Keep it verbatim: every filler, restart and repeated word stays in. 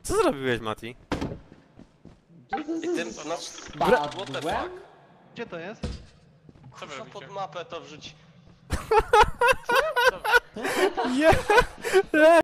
Co zrobiłeś, Mati? I tym, no, Spadłem? what the fuck? Gdzie to jest? Co wy pod mapę to wrzuci? Nie!